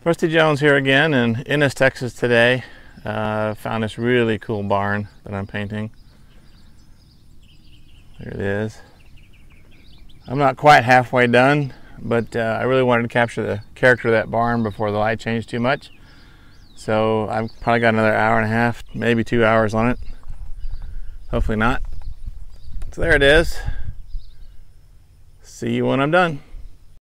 Rusty Jones here again in Ennis, Texas today. Found this really cool barn that I'm painting. There it is. I'm not quite halfway done, but I really wanted to capture the character of that barn before the light changed too much. So I've probably got another hour and a half, maybe 2 hours on it. Hopefully not. So there it is. See you when I'm done.